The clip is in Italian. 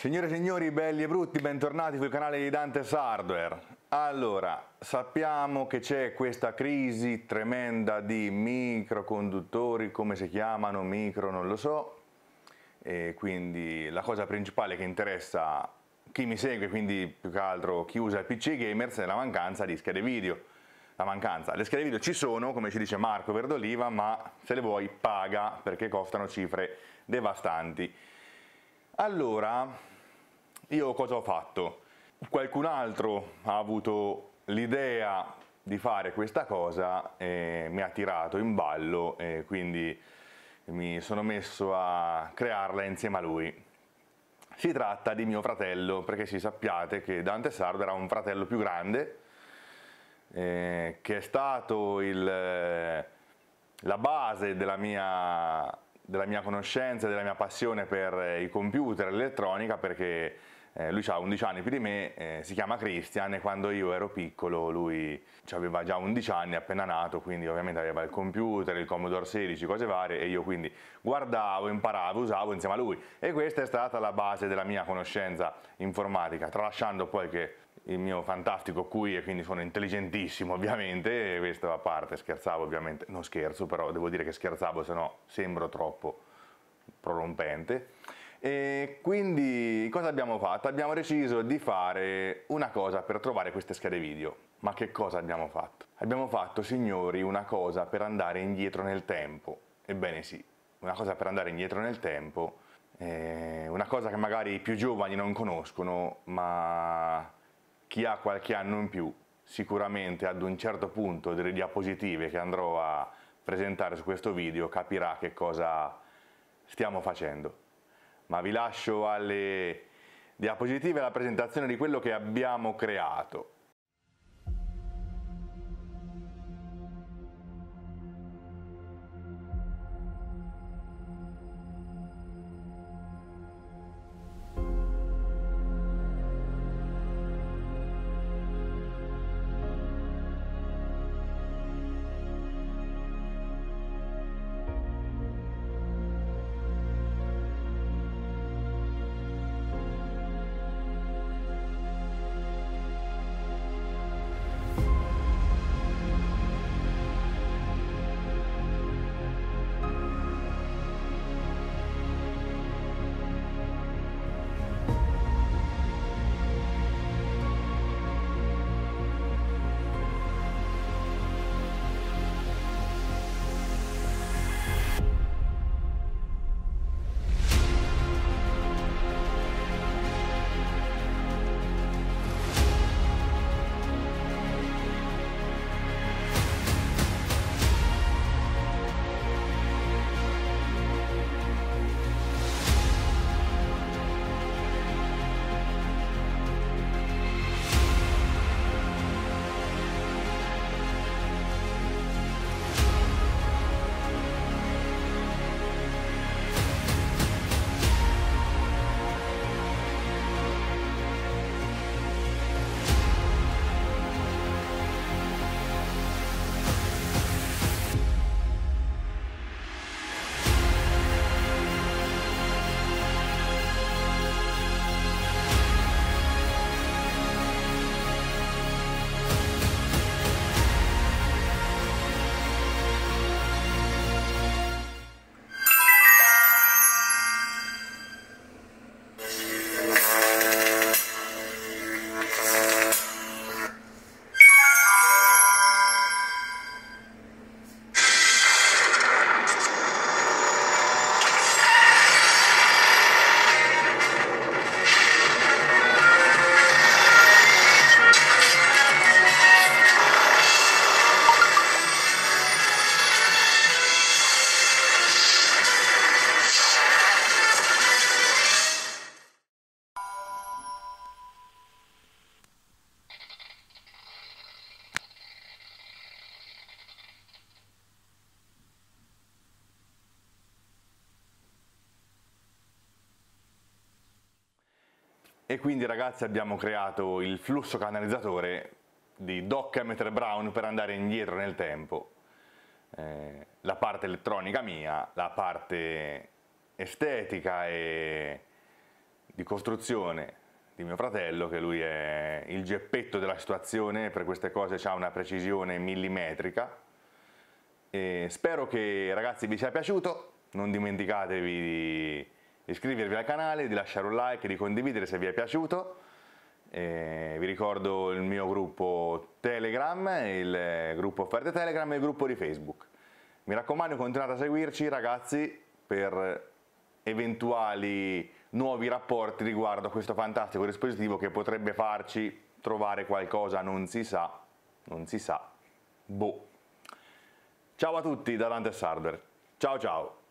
Signore e signori, belli e brutti, bentornati sul canale di Dantes Hardware. Allora, sappiamo che c'è questa crisi tremenda di microconduttori, come si chiamano, micro, non lo so, e quindi la cosa principale che interessa chi mi segue, quindi più che altro chi usa il PC Gamers, è la mancanza di schede video. Le schede video ci sono, come ci dice Marco Verdoliva, ma se le vuoi paga perché costano cifre devastanti. Allora, io cosa ho fatto? Qualcun altro ha avuto l'idea di fare questa cosa e mi ha tirato in ballo e quindi mi sono messo a crearla insieme a lui. Si tratta di mio fratello, perché sappiate che Dantes Hardware ha un fratello più grande che è stato la base della mia conoscenza e della mia passione per i computer e l'elettronica, perché lui ha 11 anni più di me, si chiama Christian, e quando io ero piccolo lui aveva già 11 anni, appena nato, quindi ovviamente aveva il computer, il Commodore 16, cose varie, e io quindi guardavo, imparavo, usavo insieme a lui, e questa è stata la base della mia conoscenza informatica, tralasciando poi che il mio fantastico QI, e quindi sono intelligentissimo ovviamente, e questo a parte, scherzavo ovviamente, non scherzo, però devo dire che scherzavo, se no sembro troppo prorompente. E quindi cosa abbiamo fatto? Abbiamo deciso di fare una cosa per trovare queste schede video. Ma che cosa abbiamo fatto? Abbiamo fatto, signori, una cosa per andare indietro nel tempo. Ebbene sì, una cosa per andare indietro nel tempo, una cosa che magari i più giovani non conoscono, ma chi ha qualche anno in più sicuramente ad un certo punto delle diapositive che andrò a presentare su questo video capirà che cosa stiamo facendo. Ma vi lascio alle diapositive la presentazione di quello che abbiamo creato. E quindi, ragazzi, abbiamo creato il flusso canalizzatore di Dock Emmett Brown per andare indietro nel tempo. La parte elettronica mia, la parte estetica e di costruzione di mio fratello, che lui è il geppetto della situazione, per queste cose ha una precisione millimetrica. E spero che, ragazzi, vi sia piaciuto, non dimenticatevi di iscrivervi al canale, di lasciare un like e di condividere se vi è piaciuto. Vi ricordo il mio gruppo Telegram, il gruppo offerte Telegram e il gruppo di Facebook. Mi raccomando, continuate a seguirci, ragazzi, per eventuali nuovi rapporti riguardo a questo fantastico dispositivo che potrebbe farci trovare qualcosa, non si sa, boh. Ciao a tutti da Dantes Hardware, ciao ciao!